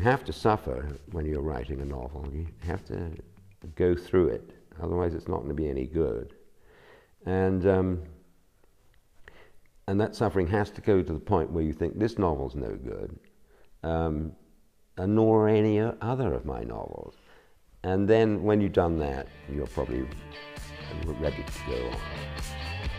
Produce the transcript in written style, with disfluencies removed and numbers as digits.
have to suffer when you're writing a novel. You have to go through it, otherwise it's not going to be any good. And that suffering has to go to the point where you think this novel's no good, and nor any other of my novels. And then when you've done that, you're probably ready to go on.